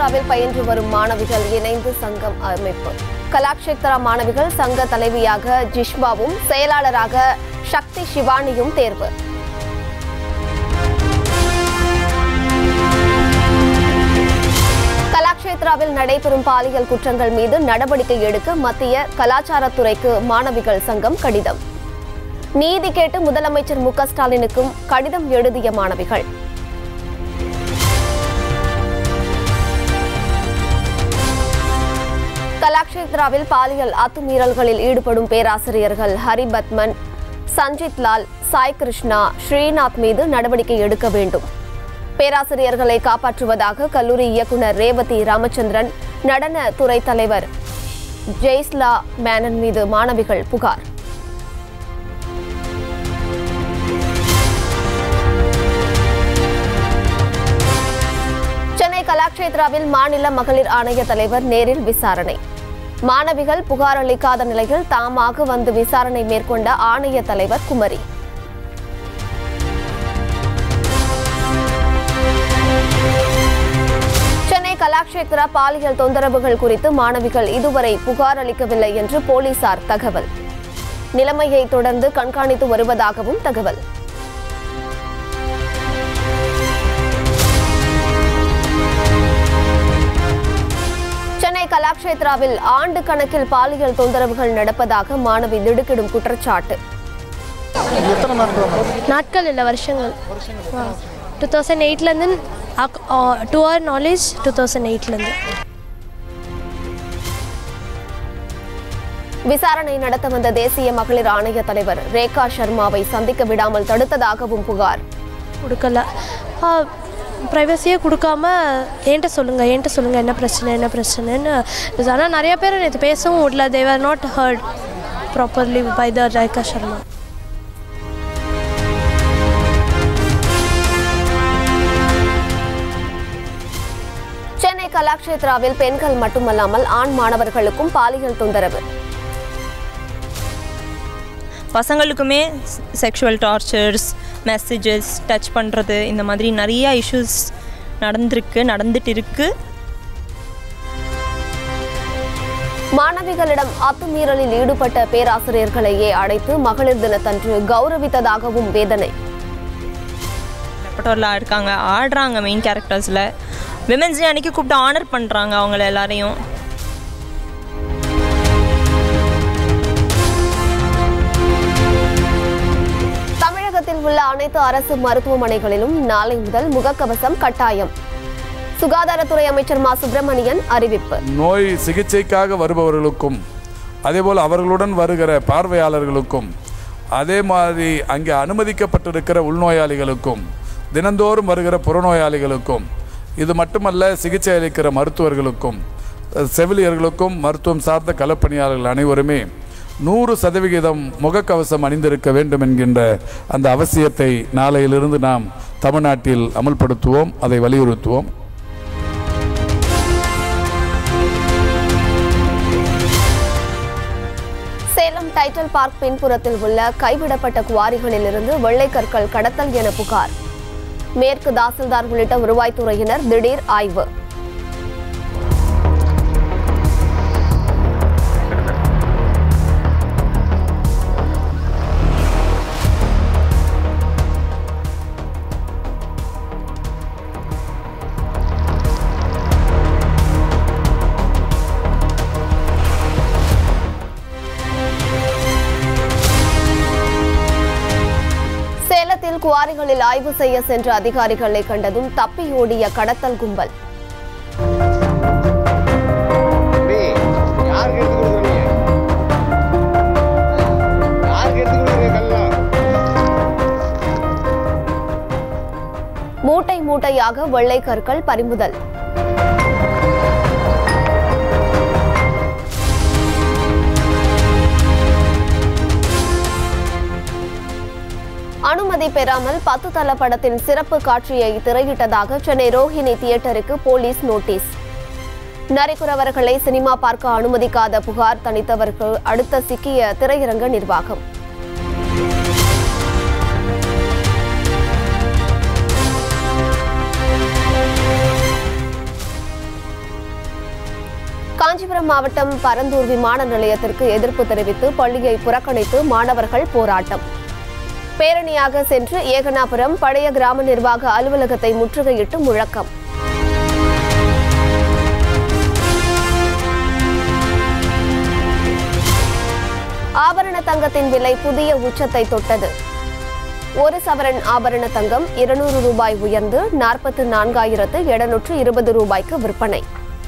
கலாக்ஷேத்ராவில் பயின்று வரும் மாணவிகள் இணைந்து சங்கம் அமைப்பு. கலாக்ஷேத்ரா மாணவிகள் சங்க தலைவியாக ஜிஷ்பாவும் செயலாளராக சக்தி சிவானியும் தேர்வு. கலாக்ஷேத்ராவில் நடைபெறும் பாலியல் குற்றங்கள் மீது நடவடிக்கை எடுக்க மத்திய கலாச்சாரத்துறைக்கு மாணவிகள் சங்கம் கடிதம். நீதி கேட்டு முதலமைச்சர் மு க ஸ்டாலினுக்கும் கடிதம் எழுதிய மாணவிகள். கலாக்ஷேத்ராவில் பாலியல் அத்துமீறல்களில் ஈடுபடும் பேராசிரியர்கள் ஹரிபத்மன், சஞ்சித் லால், சாய் கிருஷ்ணா, ஸ்ரீநாத் மீது நடவடிக்கை எடுக்க வேண்டும். பேராசிரியர்களை காப்பாற்றுவதாக கல்லூரி இயக்குநர் ரேவதி ராமச்சந்திரன், நடன துறை தலைவர் ஜெய்ஸ்லா மேனன் மீது மாணவிகள் புகார். சென்னை கலாக்ஷேத்ராவில் மாநில மகளிர் ஆணைய தலைவர் நேரில் விசாரணை. மாணவிகள் புகார் அளிக்காத நிலையில் தாமாக வந்து விசாரணை மேற்கொண்ட ஆணைய தலைவர் குமரி. சென்னை கலாக்ஷேத்ரா பாலியல் தொந்தரவுகள் குறித்து மாணவிகள் இதுவரை புகார் அளிக்கவில்லை என்று போலீசார் தகவல். நிலைமையை தொடர்ந்து கண்காணித்து வருவதாகவும் தகவல். சென்னை கலாக்ஷேத்ராவில் ஆண்டு கணக்கில் பாலியல் தொந்தரவுகள் நடப்பதாக மாணவி திடுக்கிடும் குற்றச்சாட்டு. நாட்கள் இல்லை, வருஷங்கள். 2008 டு அவர் நாலேஜ் 2008 விசாரணை நடத்த வந்த தேசிய மகளிர் ஆணைய தலைவர் ரேகா சர்மாவை சந்திக்க விடாமல் தடுத்ததாகவும் புகார். கொடுக்கல, ப்ரைவசியே கொடுக்காம என்கிட்ட சொல்லுங்கள் என்ன பிரச்சனைன்னு. ஆனால் நிறைய பேர் நேற்று பேசவும் விடல. They are not hurt properly by the Rekha Sharma. Chennai கலாக்ஷேத்ராவில் பெண்கள் மட்டுமல்லாமல் ஆண் மாணவர்களுக்கும் பாலியல் தொந்தரவு. பசங்களுக்குமே செக்ஷுவல் டார்ச்சர்ஸ், மெசேஜஸ், டச் பண்ணுறது, இந்த மாதிரி நிறைய இஷ்யூஸ் நடந்துட்டு இருக்கு. மாணவிகளிடம் அத்துமீறலில் ஈடுபட்ட பேராசிரியர்களையே அழைத்து மகளிர் தினத்தன்று கௌரவித்ததாகவும் வேதனை. ரெப்பர்டோரில் இருக்காங்க, ஆடுறாங்க மெயின் கேரக்டர்ஸில். விமென்ஸ் டே அன்றைக்கி கூப்பிட்டு ஆனர் பண்ணுறாங்க அவங்கள எல்லாரையும். தமிழகத்தில் உள்ள அனைத்து அரசு மருத்துவமனைகளிலும் நாளை முதல் முகக்கவசம் கட்டாயம். சுகாதாரத்துறை அமைச்சர் மா சுப்பிரமணியன் அறிவிப்பு. நோய் சிகிச்சைக்காக வருபவர்களுக்கும் அதேபோல் அவர்களுடன் வருகிற பார்வையாளர்களுக்கும் அதே மாதிரி அங்கே அனுமதிக்கப்பட்டிருக்கிற உள்நோயாளிகளுக்கும் தினந்தோறும் வருகிற புறநோயாளிகளுக்கும் இது மட்டுமல்ல, சிகிச்சை அளிக்கிற மருத்துவர்களுக்கும் செவிலியர்களுக்கும் மருத்துவம் சார்ந்த களப்பணியாளர்கள் அனைவருமே 100% முகக்கவசம் அணிந்திருக்க வேண்டும் என்கின்ற அந்த அவசியத்தை நாளையிலிருந்து நாம் தமிழ்நாட்டில் அமல்படுத்துவோம், அதை வலியுறுத்துவோம். சேலம் டைட்டில் பார்க் பின்புறத்தில் உள்ள கைவிடப்பட்ட குவாரிகளிலிருந்து வெள்ளை கற்கள் கடத்தல் என புகார். மேற்கு தாசில்தார் உள்ளிட்ட வருவாய்த்துறையினர் திடீர் ஆய்வு. சேலத்தில் குவாரிகளில் ஆய்வு செய்ய சென்ற அதிகாரிகளை கண்டதும் தப்பியோடிய கடத்தல் கும்பல். மூட்டை மூட்டையாக வெள்ளை கற்கள் பறிமுதல். அனுமதி பெறாமல் 10 தல படத்தின் சிறப்பு காட்சியை திரையிட்டதாக சென்னை ரோஹிணி தியேட்டருக்கு போலீஸ் நோட்டீஸ். நரிக்குறவர்களை சினிமா பார்க்க அனுமதிக்காத புகார் தணித்தவர்கள் அடுத்த சிக்கிய திரையரங்க நிர்வாகம். சேலம் மாவட்டம் பரந்தூர் விமான நிலையத்திற்கு எதிர்ப்பு தெரிவித்து பள்ளியை புறக்கணித்து மாணவர்கள் போராட்டம். பேரணியாக சென்று ஏகனாபுரம் பழைய கிராம நிர்வாக அலுவலகத்தை முற்றுகையிட்டு முழக்கம். ஆபரண தங்கத்தின் விலை புதிய உச்சத்தை தொட்டது. ஒரு சவரன் ஆபரண தங்கம் 200 ரூபாய் உயர்ந்து 44,720 ரூபாய்க்கு விற்பனை.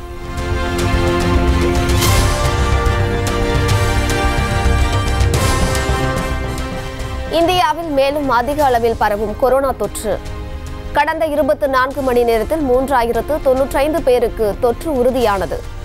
இந்தியாவில் மேலும் அதிக அளவில் பரவும் கொரோனா தொற்று. கடந்த 24 மணி நேரத்தில் 3095 பேருக்கு தொற்று உறுதியானது.